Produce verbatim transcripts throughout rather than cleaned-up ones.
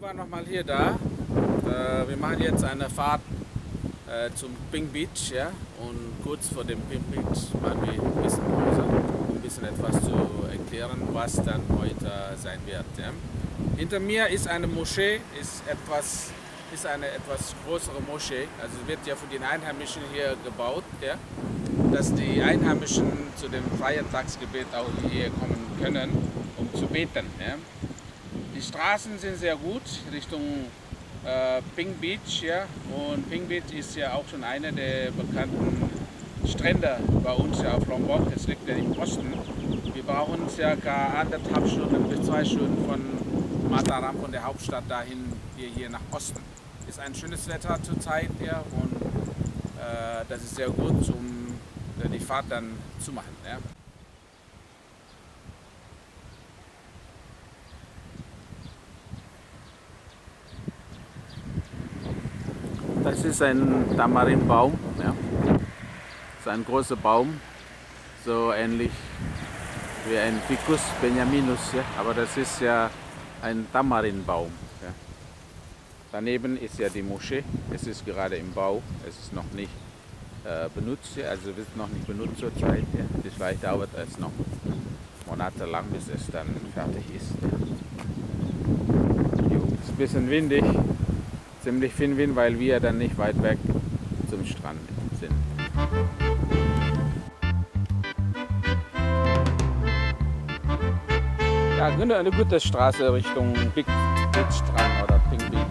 waren noch mal hier da. Äh, wir machen jetzt eine Fahrt äh, zum Pink Beach, ja? Und kurz vor dem Pink Beach machen wir ein bisschen Pause, um ein bisschen etwas zu erklären, was dann heute sein wird. Ja? Hinter mir ist eine Moschee, ist, etwas, ist eine etwas größere Moschee. Also wird ja von den Einheimischen hier gebaut, ja? Dass die Einheimischen zu dem Feiertagsgebet auch hier kommen können, um zu beten. Ja? Die Straßen sind sehr gut Richtung äh, Pink Beach, ja? Und Pink Beach ist ja auch schon einer der bekannten Strände bei uns ja auf Lombok. Es liegt ja im Osten. Wir brauchen circa anderthalb Stunden bis zwei Stunden von Mataram, von der Hauptstadt dahin, hier, hier nach Osten. Ist ein schönes Wetter zurzeit, ja? Und äh, das ist sehr gut, um die Fahrt dann zu machen. Ja? Das ist ein Tamarinbaum. Ja? Das ist ein großer Baum, so ähnlich wie ein Ficus benjaminus, ja? Aber das ist ja ein Tamarinbaum. Ja? Daneben ist ja die Moschee. Es ist gerade im Bau. Es ist noch nicht benutzt, also wird noch nicht benutzt zurzeit. Ja. Vielleicht dauert es noch monatelang, bis es dann fertig ist. Ja. Jo, ist ein bisschen windig, ziemlich viel Wind, weil wir dann nicht weit weg zum Strand sind. Ja, eine gute Straße Richtung Big Beach Strand oder Pink Beach.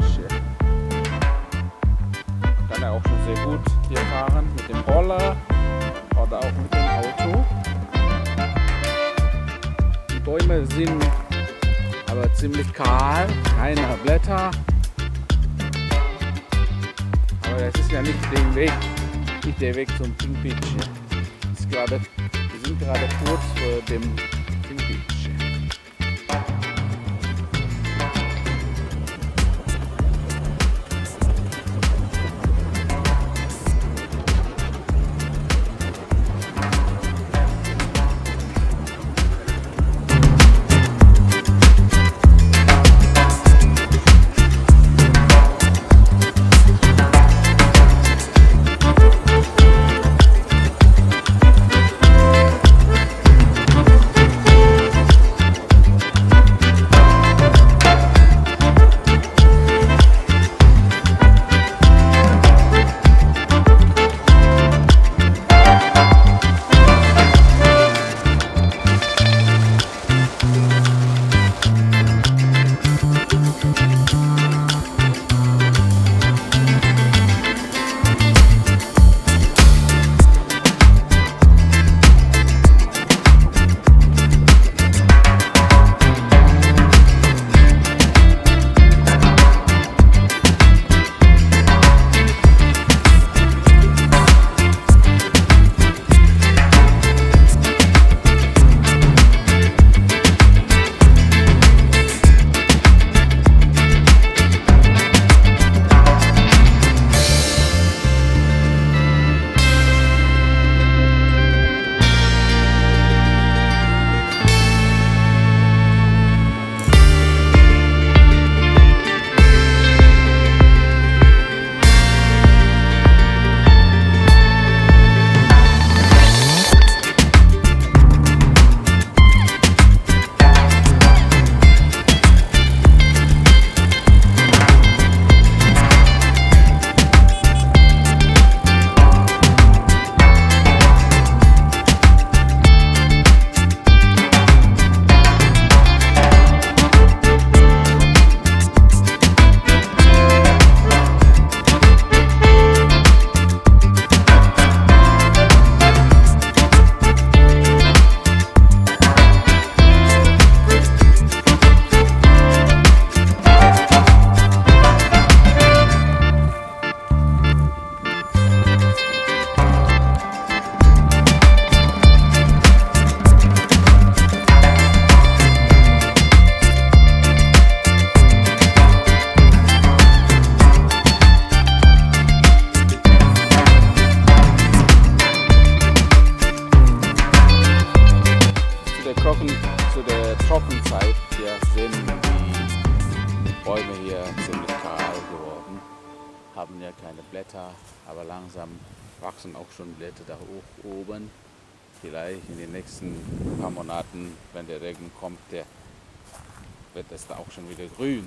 Kann er auch schon sehr gut hier fahren mit dem Roller oder auch mit dem Auto. Die Bäume sind aber ziemlich kahl, keine Blätter. Aber das ist ja nicht der Weg, nicht der Weg zum Pink Beach. Ist gerade, wir sind gerade kurz vor dem Pink Beach. Bäume hier ziemlich kahl geworden, haben ja keine Blätter, aber langsam wachsen auch schon Blätter da hoch oben. Vielleicht in den nächsten paar Monaten, wenn der Regen kommt, der wird es da auch schon wieder grün.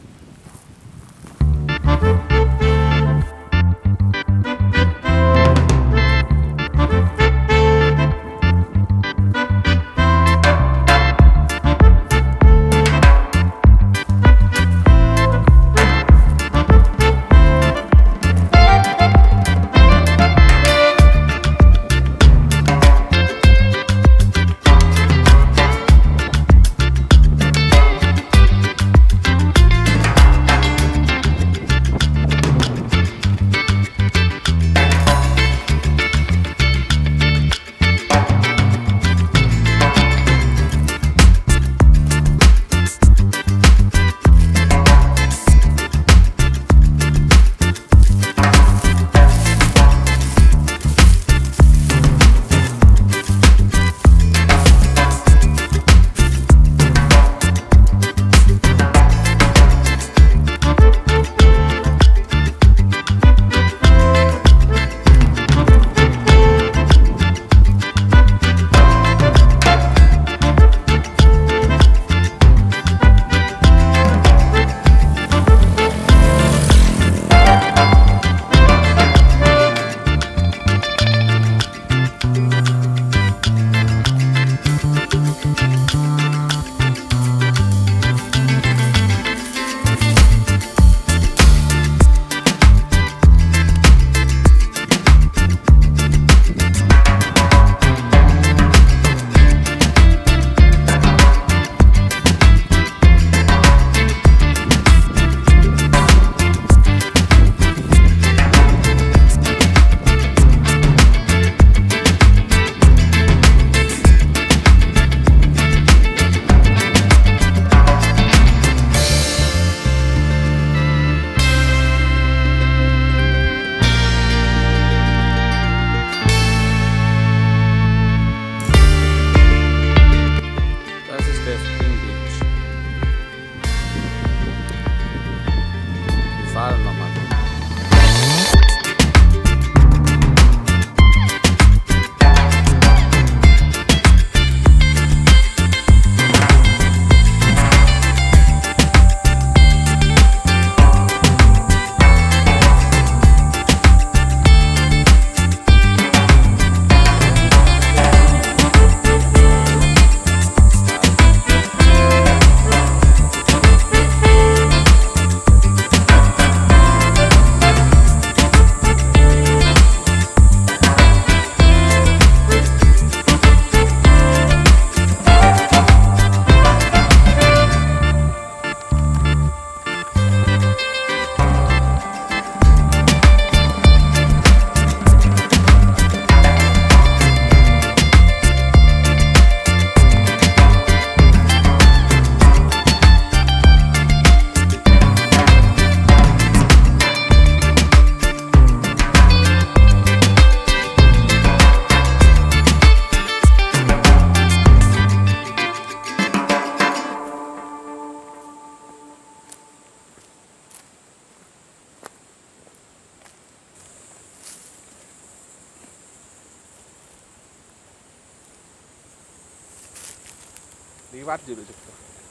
Liwat dulu juga.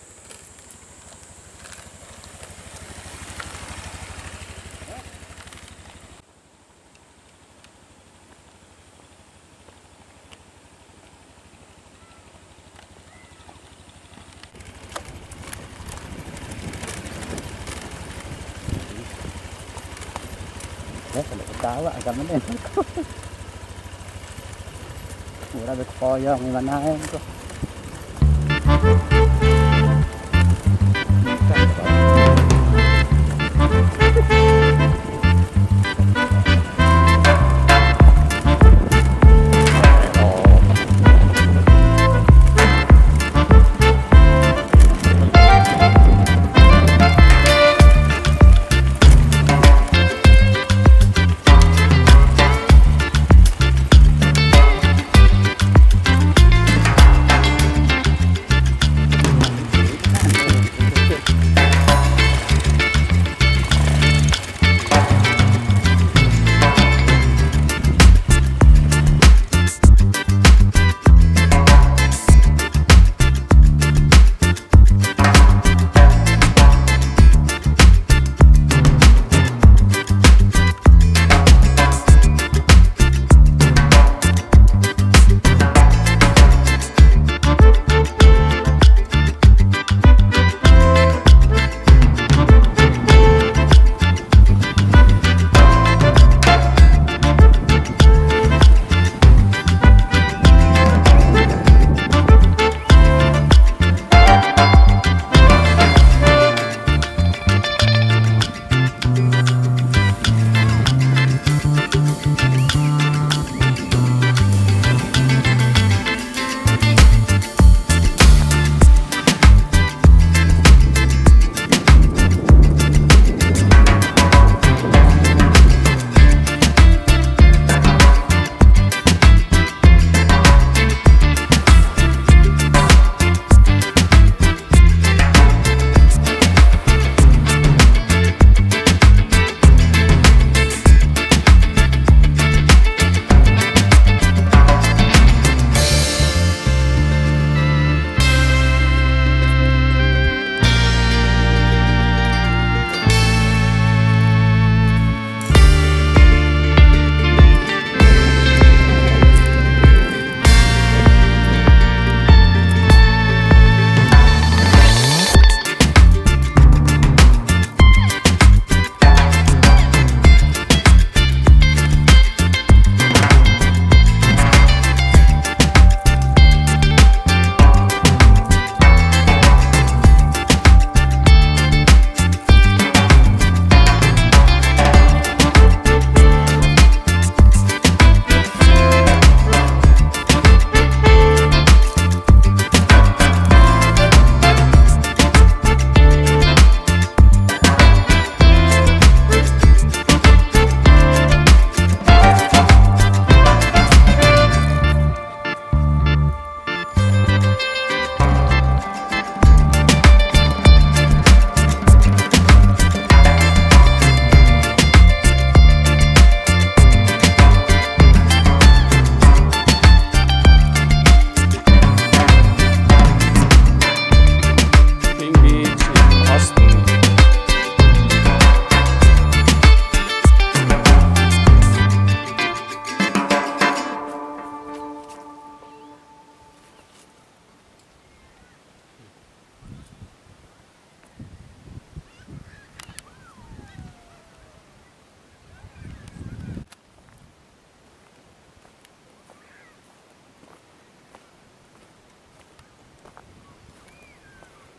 Ya, kalau ketawa agak menin. Murah berkoyong gimana itu.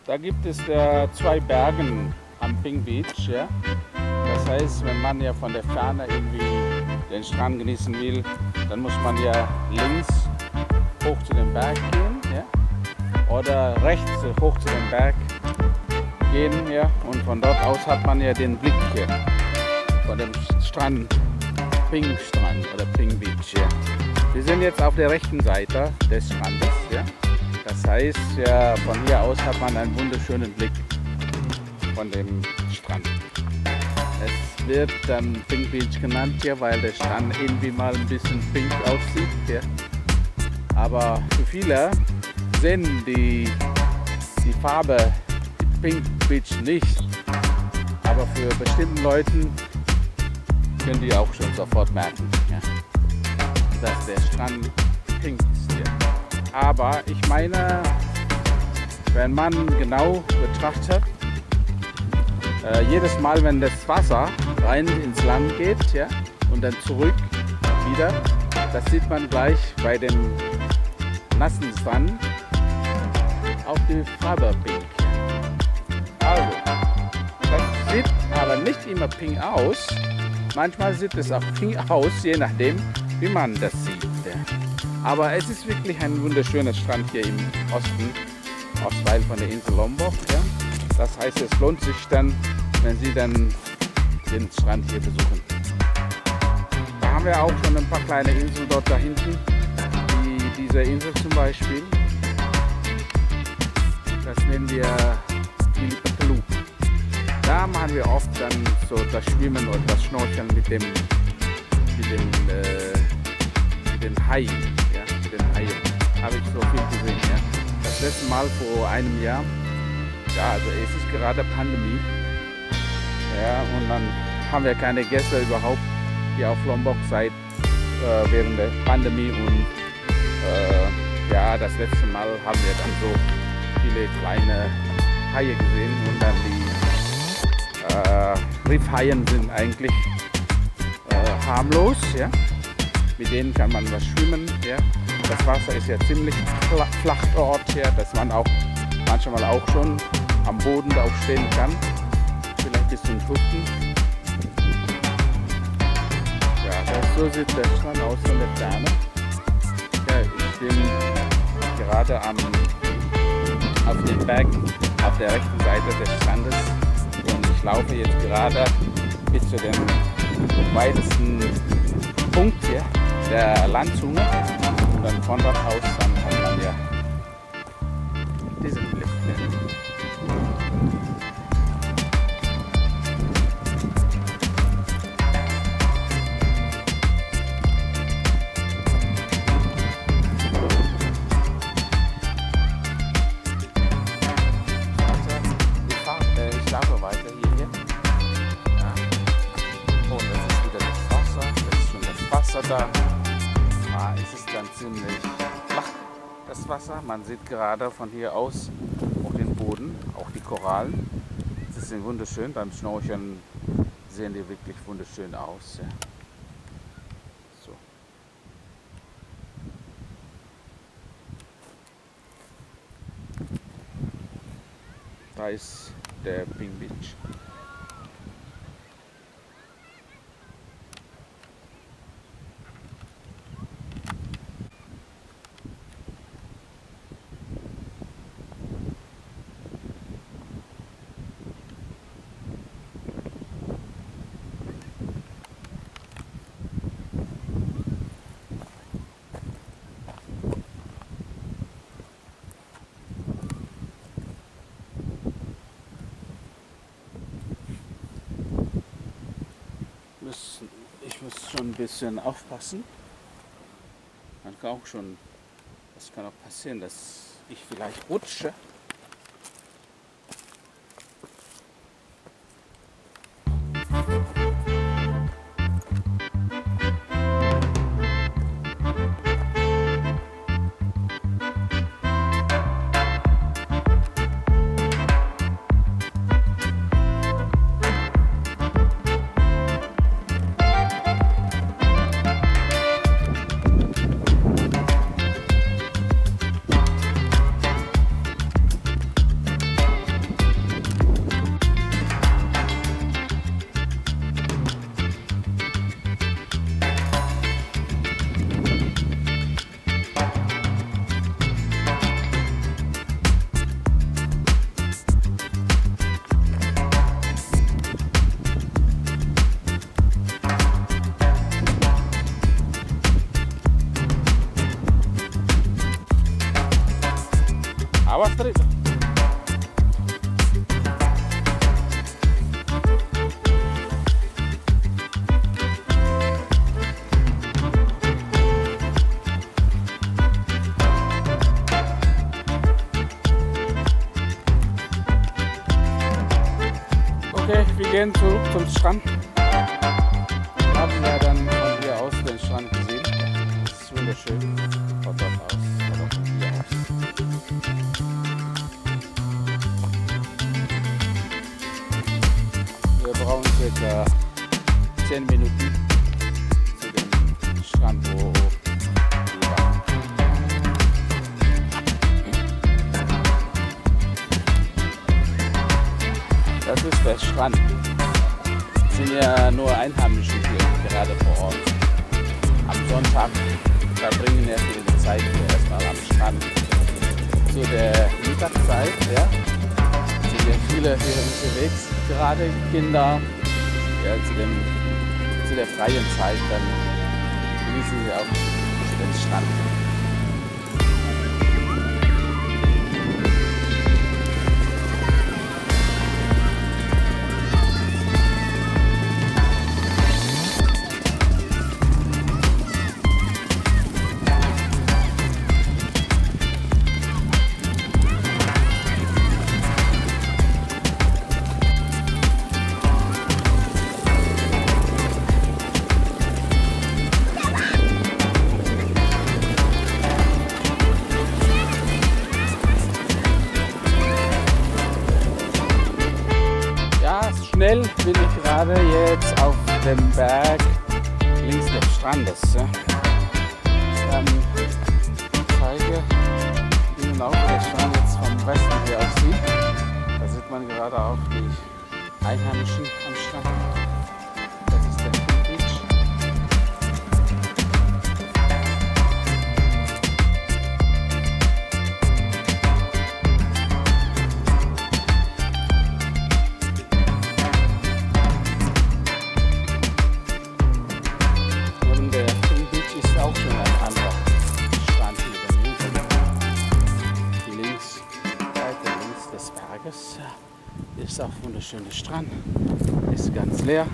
Da gibt es äh, zwei Bergen am Pink Beach. Ja? Das heißt, wenn man ja von der Ferne irgendwie den Strand genießen will, dann muss man ja links hoch zu dem Berg gehen, ja? Oder rechts hoch zu dem Berg gehen, ja? Und von dort aus hat man ja den Blick hier von dem Strand, Pink Strand oder Pink Beach. Ja? Wir sind jetzt auf der rechten Seite des Strandes. Ja? Das heißt, ja, von hier aus hat man einen wunderschönen Blick von dem Strand. Es wird dann Pink Beach genannt hier, weil der Strand irgendwie mal ein bisschen pink aussieht. Ja. Aber für viele sehen die, die Farbe die Pink Beach nicht. Aber für bestimmte Leute können die auch schon sofort merken, ja, dass der Strand pink ist hier. Aber ich meine, wenn man genau betrachtet, äh, jedes Mal, wenn das Wasser rein ins Land geht, ja, und dann zurück wieder, das sieht man gleich bei dem nassen Sand auf die Farbe pink. Also, das sieht aber nicht immer pink aus. Manchmal sieht es auch pink aus, je nachdem, wie man das sieht. Ja. Aber es ist wirklich ein wunderschöner Strand hier im Osten, Ostteil von der Insel Lombok. Ja. Das heißt, es lohnt sich dann, wenn Sie dann den Strand hier besuchen. Da haben wir auch schon ein paar kleine Inseln dort da hinten, wie diese Insel zum Beispiel. Das nennen wir Gili-Petelu. Da machen wir oft dann so das Schwimmen und das Schnorcheln mit dem, mit dem, äh, mit den Haien. Ja, mit den Haien habe ich so viel gesehen. Ja. Das letzte Mal vor einem Jahr. Ja, also es ist gerade Pandemie. Ja, und dann haben wir keine Gäste überhaupt hier auf Lombok seit äh, während der Pandemie. Und äh, ja, das letzte Mal haben wir dann so viele kleine Haie gesehen und dann die Äh, Riffhaien sind eigentlich äh, harmlos, ja? Mit denen kann man was schwimmen. Ja? Das Wasser ist ja ziemlich flach dort, ja? Dass man auch manchmal auch schon am Boden da auch stehen kann, vielleicht bis zum Hüften. Ja, das, so sieht der Strand aus von der Ferne. Ja, ich bin gerade am, auf dem Berg auf der rechten Seite des Strandes. Ich laufe jetzt gerade bis zu dem weitesten Punkt hier, der Landzunge. Und dann von dort aus dann hat man ja diesen Blick. Ich laufe weiter hier. Da ah, ist es dann ziemlich flach, das Wasser. Man sieht gerade von hier aus auch den Boden, auch die Korallen. Sie sind wunderschön. Beim Schnorcheln sehen die wirklich wunderschön aus. Ja. So. Da ist der Pink Beach. Ich muss schon ein bisschen aufpassen. Man kann auch schon, das kann auch passieren, dass ich vielleicht rutsche. gehen zurück zum Strand. Haben wir dann von hier aus den Strand gesehen. Das ist wunderschön. Von dort aus oder von hier aus. Wir brauchen circa zehn Minuten zu dem Strand, wo wir waren. Das ist der Strand. Es sind ja nur Einheimische hier gerade vor Ort. Am Sonntag verbringen ja viele Zeit hier erstmal am Strand. Zu der Mittagszeit, ja, sind ja viele hier unterwegs, gerade Kinder. Ja, zu, dem, zu der freien Zeit, dann genießen sie auch den Strand. Schnell bin ich gerade jetzt auf dem Berg links des Strandes. Ja. Ähm, ich zeige Ihnen auch, wie der Strand jetzt vom Westen hier aussieht. Da sieht man gerade auch die Einheimischen am Strand. Das ist der Pink Beach. Ist auch wunderschöner Strand, ist ganz leer.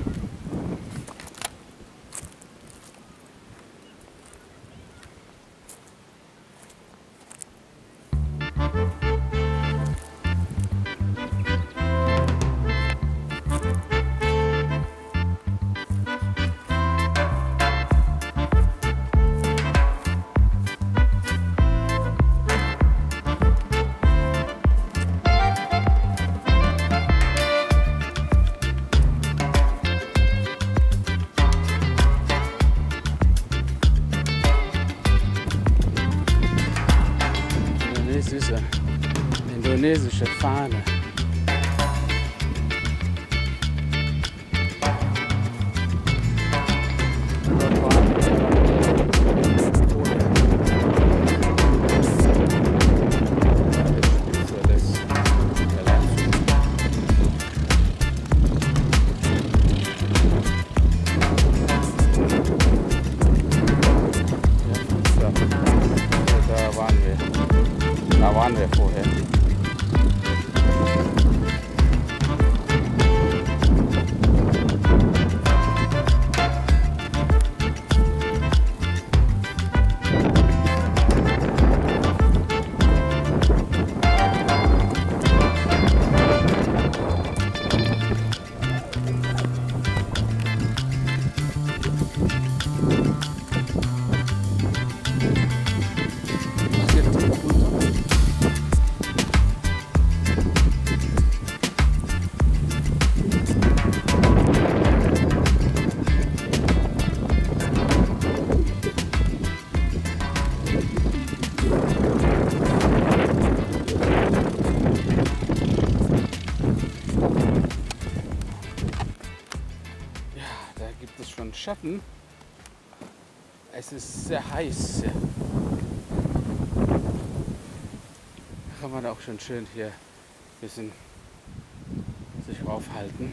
Süße indonesische Fahne. Da waren wir vorher. Schatten. Es ist sehr heiß. Ja. Da kann man auch schon schön hier ein bisschen sich aufhalten.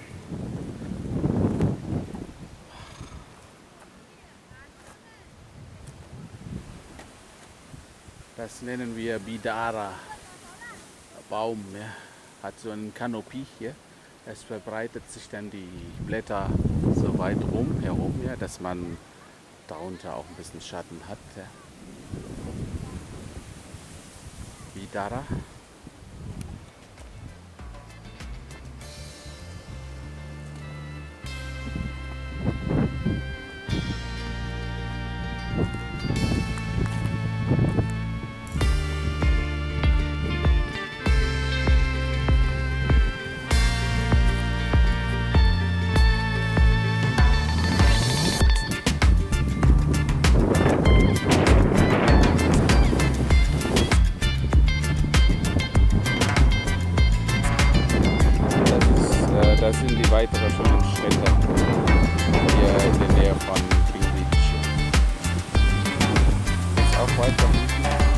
Das nennen wir Bidara Baum. Ja. Hat so einen Kanopie hier. Es verbreitet sich dann die Blätter so weit rum herum, ja, dass man darunter auch ein bisschen Schatten hat. Ja. Bidara. wunderschönen Städte hier in der Nähe von Ping Beach. Jetzt auch weiter unten.